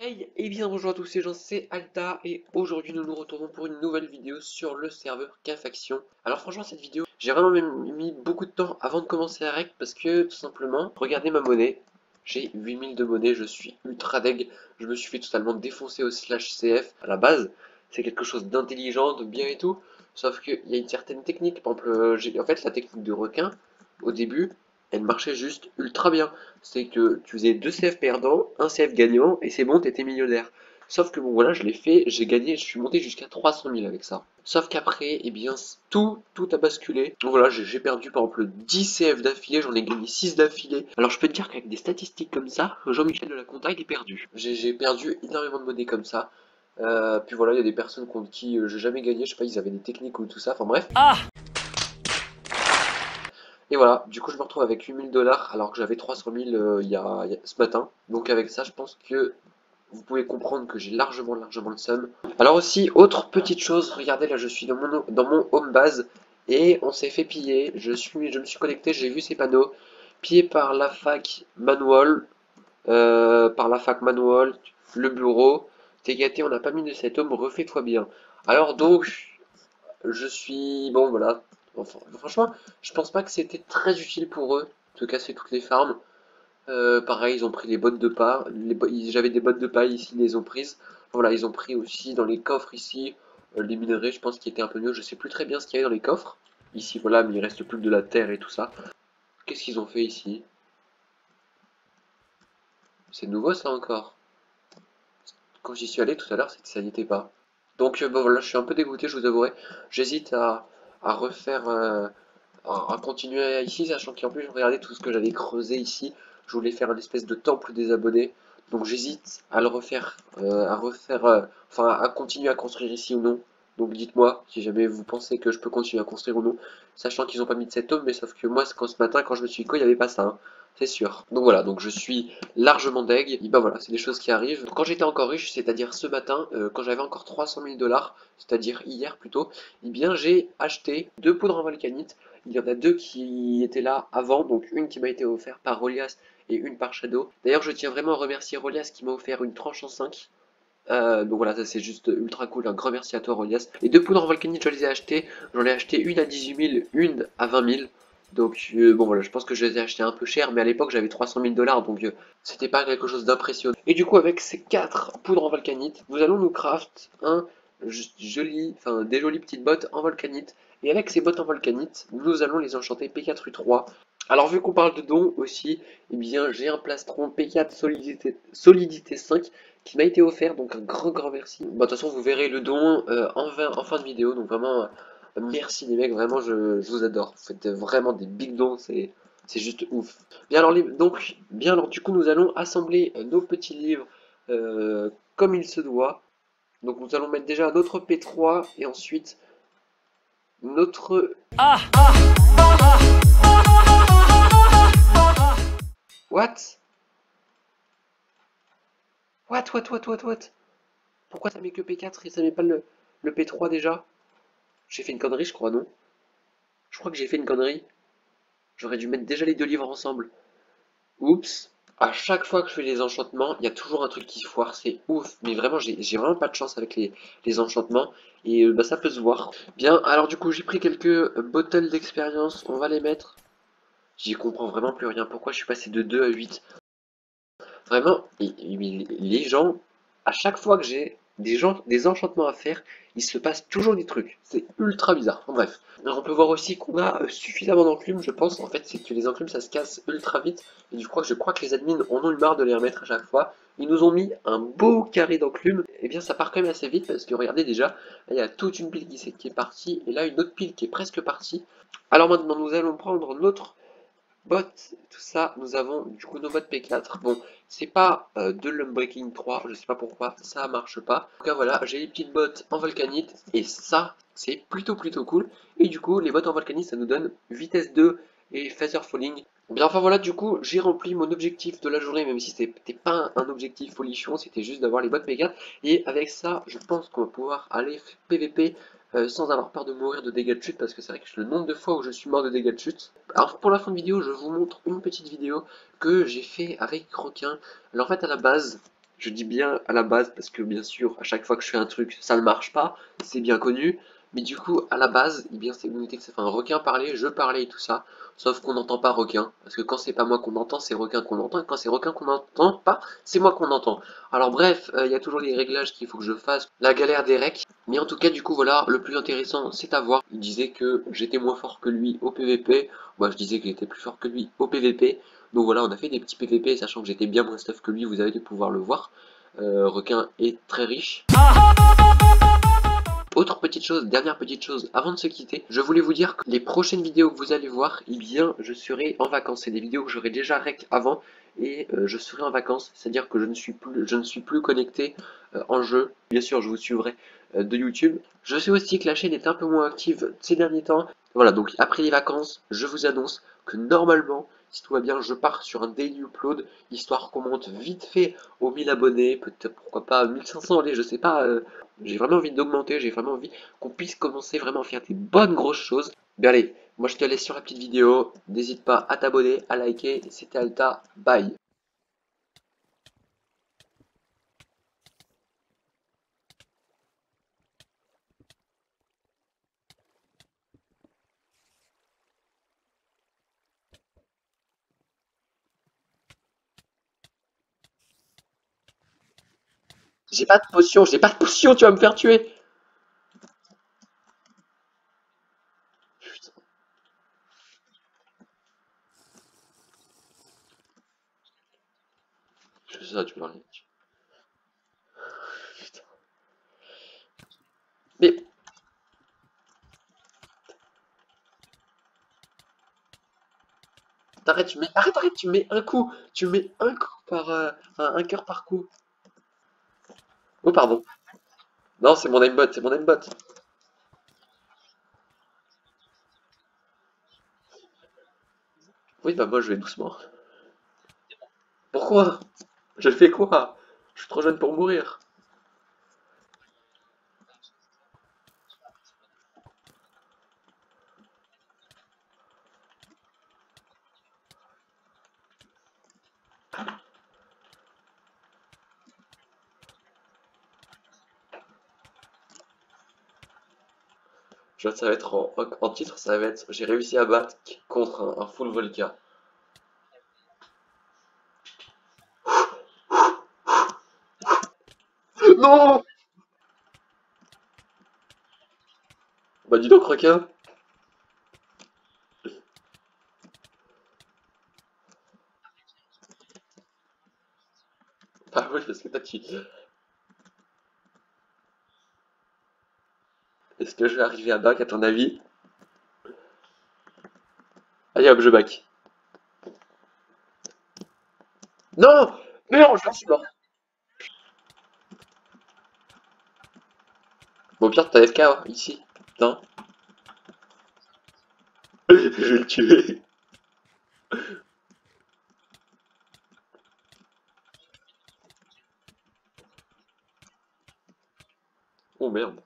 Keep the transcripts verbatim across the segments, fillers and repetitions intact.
Hey, et bien bonjour à tous, c'est Jean, c'est Alta, et aujourd'hui nous nous retrouvons pour une nouvelle vidéo sur le serveur K-Faction. Alors franchement cette vidéo, j'ai vraiment même mis beaucoup de temps avant de commencer à rec, parce que tout simplement, regardez ma monnaie, j'ai huit mille de monnaie, je suis ultra deg, je me suis fait totalement défoncer au slash C F. À la base, c'est quelque chose d'intelligent, de bien et tout, sauf qu'il y a une certaine technique, par exemple, euh, j'ai en fait la technique de requin, au début, elle marchait juste ultra bien. C'est que tu faisais deux C F perdants, un C F gagnant, et c'est bon, t'étais millionnaire. Sauf que bon voilà, je l'ai fait, j'ai gagné, je suis monté jusqu'à trois cent mille avec ça. Sauf qu'après, eh bien, tout, tout a basculé. Donc voilà, j'ai perdu par exemple dix C F d'affilée, j'en ai gagné six d'affilée. Alors je peux te dire qu'avec des statistiques comme ça, Jean-Michel de la Conta, il est perdu. J'ai perdu énormément de monnaie comme ça. Euh, puis voilà, il y a des personnes contre qui euh, j'ai jamais gagné, je sais pas, ils avaient des techniques ou tout ça, enfin bref. Ah Et voilà, du coup je me retrouve avec huit mille dollars alors que j'avais trois cent mille euh, il y a, y a- ce matin. Donc avec ça, je pense que vous pouvez comprendre que j'ai largement, largement le seum. Alors aussi, autre petite chose, regardez là, je suis dans mon, dans mon home base et on s'est fait piller. Je, suis, je me suis connecté, j'ai vu ces panneaux. Pillé par la fac manual, euh, par la fac manual, le bureau. T'es gâté, on n'a pas mis de cet homme, refais-toi bien. Alors donc, je suis... Bon voilà. Enfin, franchement, je pense pas que c'était très utile pour eux de casser toutes les farms. Euh, pareil, ils ont pris les bottes de paille. J'avais des bottes de paille ici, ils les ont prises. Voilà, ils ont pris aussi dans les coffres ici euh, les minerais, je pense, qui étaient un peu mieux. Je sais plus très bien ce qu'il y avait dans les coffres. Ici, voilà, mais il reste plus que de la terre et tout ça. Qu'est-ce qu'ils ont fait ici? C'est nouveau ça encore. Quand j'y suis allé tout à l'heure, ça n'y était pas. Donc euh, bon, voilà, je suis un peu dégoûté, je vous avouerai. J'hésite à, à refaire, euh, à, à continuer ici, sachant qu'en plus, regardez tout ce que j'avais creusé ici. Je voulais faire une espèce de temple des abonnés. Donc j'hésite à le refaire, euh, à refaire, euh, enfin à continuer à construire ici ou non. Donc dites-moi si jamais vous pensez que je peux continuer à construire ou non. Sachant qu'ils n'ont pas mis de cet homme, mais sauf que moi, quand ce matin, quand je me suis co, il n'y avait pas ça, hein, c'est sûr. Donc voilà, donc je suis largement deg. Et bah voilà, c'est des choses qui arrivent. Quand j'étais encore riche, c'est-à-dire ce matin, euh, quand j'avais encore trois cent mille dollars, c'est-à-dire hier plutôt, eh bien j'ai acheté deux poudres en volcanite. Il y en a deux qui étaient là avant, donc une qui m'a été offerte par Rolias et une par Shadow. D'ailleurs, je tiens vraiment à remercier Rolias qui m'a offert une tranche en cinq. Euh, donc voilà, ça c'est juste ultra cool, un grand merci à toi Rolias. Les deux poudres en volcanite, je les ai achetées. J'en ai acheté une à dix-huit mille, une à vingt mille. Donc euh, bon voilà, je pense que je les ai achetées un peu cher, mais à l'époque j'avais trois cent mille dollars, donc euh, c'était pas quelque chose d'impressionnant. Et du coup avec ces quatre poudres en volcanite, nous allons nous craft un joli, enfin des jolies petites bottes en volcanite. Et avec ces bottes en volcanite, nous allons les enchanter P quatre U trois. Alors vu qu'on parle de dons aussi, eh bien j'ai un plastron P quatre solidité, solidité cinq qui m'a été offert, donc un grand grand merci. Bon, de toute façon vous verrez le don euh, en, en fin de vidéo, donc vraiment... Euh, merci les mecs, vraiment je, je vous adore. Vous faites vraiment des big dons, c'est c'est juste ouf. Bien alors les- donc bien alors du coup nous allons assembler euh, nos petits livres euh, comme il se doit. Donc nous allons mettre déjà notre P trois et ensuite notre what what what what what what Pourquoi ça met que P quatre et ça met pas le, le P trois déjà? J'ai fait une connerie je crois, non? Je crois que j'ai fait une connerie. J'aurais dû mettre déjà les deux livres ensemble. Oups. À chaque fois que je fais les enchantements, il y a toujours un truc qui foire, c'est ouf. Mais vraiment, j'ai j'ai vraiment pas de chance avec les, les enchantements. Et euh, bah, ça peut se voir. Bien, alors du coup, j'ai pris quelques euh, bottles d'expérience. On va les mettre. J'y comprends vraiment plus rien. Pourquoi je suis passé de deux à huit? Vraiment, et- et les gens, à chaque fois que j'ai des gens, des enchantements à faire, il se passe toujours des trucs. C'est ultra bizarre. En bref. Alors on peut voir aussi qu'on a euh, suffisamment d'enclumes, je pense. En fait, c'est que les enclumes, ça se casse ultra vite. Et du coup, je crois que les admins en ont eu marre de les remettre à chaque fois. Ils nous ont mis un beau carré d'enclumes. Et bien, ça part quand même assez vite parce que regardez déjà, là, il y a toute une pile qui, qui est partie. Et là, une autre pile qui est presque partie. Alors maintenant, nous allons prendre notre bot, tout ça, nous avons du coup nos bots P quatre. Bon, c'est pas euh, de l'Unbreaking trois, je sais pas pourquoi ça marche pas. En tout cas, voilà, j'ai les petites bottes en volcanite et ça, c'est plutôt plutôt cool. Et du coup, les bottes en volcanite, ça nous donne vitesse deux et phaser falling. Bien, enfin voilà, du coup, j'ai rempli mon objectif de la journée, même si c'était pas un objectif folichon, c'était juste d'avoir les bottes P quatre. Et avec ça, je pense qu'on va pouvoir aller P V P euh, sans avoir peur de mourir de dégâts de chute, parce que c'est vrai que le nombre de fois où je suis mort de dégâts de chute. Alors pour la fin de vidéo, je vous montre une petite vidéo que j'ai fait avec Requin. Alors en fait à la base, Je dis bien à la base parce que bien sûr, à chaque fois que je fais un truc, ça ne marche pas, c'est bien connu. Mais du coup, à la base, eh bien, c'est vous notez que ça fait un requin parler, je parlais et tout ça. Sauf qu'on n'entend pas requin. Parce que quand c'est pas moi qu'on entend, c'est requin qu'on entend. Et quand c'est requin qu'on n'entend pas, c'est moi qu'on entend. Alors bref, il euh, y a toujours les réglages qu'il faut que je fasse. La galère des recs. Mais en tout cas, du coup, voilà, le plus intéressant, c'est à voir. Il disait que j'étais moins fort que lui au P V P. Moi, je disais que j'étais plus fort que lui au P V P. Donc voilà, on a fait des petits P V P, sachant que j'étais bien moins stuff que lui, vous avez dû pouvoir le voir. Euh, requin est très riche. Autre petite chose, dernière petite chose, avant de se quitter, je voulais vous dire que les prochaines vidéos que vous allez voir, eh bien, je serai en vacances. C'est des vidéos que j'aurais déjà rec avant et euh, je serai en vacances, c'est-à-dire que je ne suis plus, je ne suis plus connecté euh, en jeu. Bien sûr, je vous suivrai euh, de YouTube. Je sais aussi que la chaîne est un peu moins active ces derniers temps. Voilà, donc après les vacances, je vous annonce que normalement, si tout va bien, je pars sur un daily upload, histoire qu'on monte vite fait aux mille abonnés, peut-être pourquoi pas mille cinq cents, allez, je sais pas. Euh, j'ai vraiment envie d'augmenter, j'ai vraiment envie qu'on puisse commencer vraiment à faire des bonnes grosses choses. Mais allez, moi je te laisse sur la petite vidéo. N'hésite pas à t'abonner, à liker. C'était Alta, bye. J'ai pas de potion, j'ai pas de potion, tu vas me faire tuer. Putain, c'est ça, tu m'as rien dit. Putain. Mais t'arrêtes, tu mets, arrête, arrête, tu mets un coup, tu mets un coup par, euh, enfin, un cœur par coup. Oh pardon. Non, c'est mon aimbot, c'est mon aimbot. Oui, bah moi je vais doucement. Pourquoi? Je fais quoi? Je suis trop jeune pour mourir. Je vois, ça va être en, en titre, ça va être j'ai réussi à battre contre un, un full Volca. Non! Bah dis donc requin. Ah oui parce que toi tu... Est-ce que je vais arriver à back à ton avis? Allez hop je back. Non! Mais non je suis mort. Bon pire t'as F K hein, ici. Non. Je vais le tuer. Oh merde.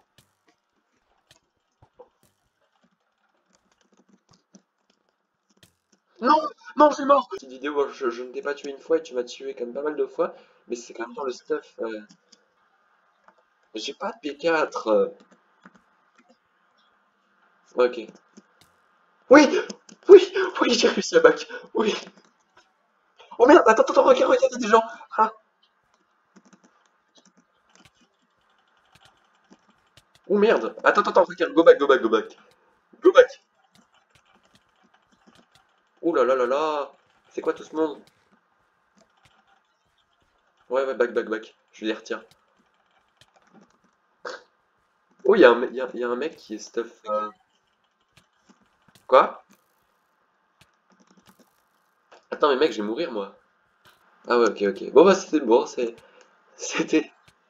Non! Non je suis mort! Cette vidéo je, je ne t'ai pas tué une fois et tu m'as tué quand même pas mal de fois. Mais c'est quand même dans le stuff. Euh... J'ai pas de P quatre. euh. Ok. Oui! Oui! Oui j'ai réussi à back. Oui! Oh merde! Attends, attends, regarde, regarde, il y a des gens! Ah! Oh merde! Attends, attends, regarde, go back, go back, go back. Go back! Oh là là là là! C'est quoi tout ce monde? Ouais, ouais, back, back, back. Je les retire. Oh, il y, a un me- y a- y a un mec qui est stuff. euh, Quoi? Attends, mais mec, je vais mourir moi. Ah ouais, ok, ok. Bon, bah, c'était bon, c'est. C'était.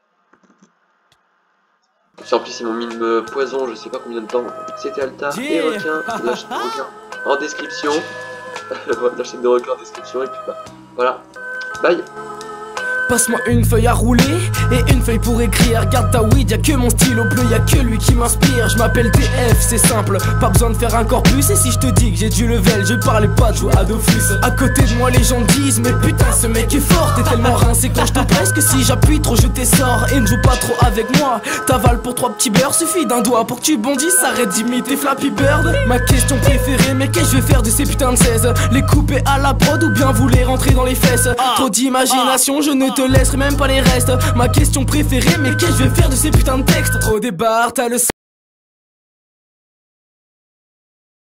En plus, ils m'ont mis une poison, je sais pas combien de temps. C'était Alta et Yeah. requin. La chaîne de requin en description. La chaîne de requin en description, et puis bah. Voilà. Bye! Passe-moi une feuille à rouler et une feuille pour écrire. Garde ta weed, y'a que mon stylo bleu, y'a que lui qui m'inspire. Je m'appelle T F, c'est simple, pas besoin de faire un corpus. Et si je te dis que j'ai du level, je parlais pas de jouer à Dofus. À côté de moi les gens disent mais putain ce mec est fort. T'es tellement rincé quand je te presse que si j'appuie trop je t'essore. Et ne joue pas trop avec moi, t'avales pour trois petits beurres. Suffit d'un doigt pour que tu bondisses, arrête d'imiter Flappy Bird. Ma question préférée, mais qu'est-ce que je vais faire de ces putains de seize? Les couper à la prod ou bien vous les rentrer dans les fesses? Trop d'imagination, je ne te laisserai même pas les restes. Ma question préférée, mais qu'est-ce que je vais faire de ces putains de textes? Au départ, t'as le